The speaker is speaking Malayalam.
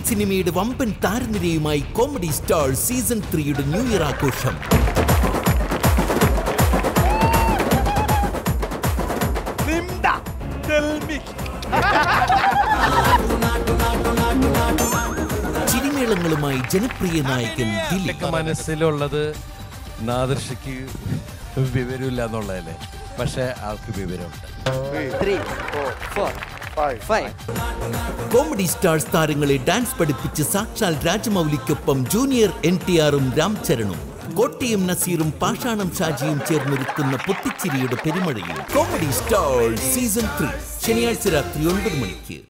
സിനിമയുടെ വമ്പൻ താരനിരയുമായി കോമഡി സ്റ്റാർ സീസൺ 3യുടെ ന്യൂ ഇയർ ആഘോഷം. ചിരിമേളങ്ങളുമായി ജനപ്രിയ നായകൻ ദിലീപ്. മനസ്സിലുള്ളത് നാദർശയ്ക്ക് വിവരമില്ല എന്നുള്ളതല്ലേ, പക്ഷെ ആൾക്ക് വിവരമുണ്ട്. കോമഡി സ്റ്റാർസ് താരങ്ങളെ ഡാൻസ് പഠിപ്പിച്ച് സാക്ഷാൽ രാജമൗലിക്കൊപ്പം ജൂനിയർ NTRും രാംചരണും കോട്ടയം നസീറും പാഷാണം ഷാജിയും ചേർന്നൊരുക്കുന്ന പൊട്ടിച്ചിരിയുടെ പെരുമഴയിൽ കോമഡി സ്റ്റാർ സീസൺ 3 ശനിയാഴ്ച രാത്രി 9 മണിക്ക്.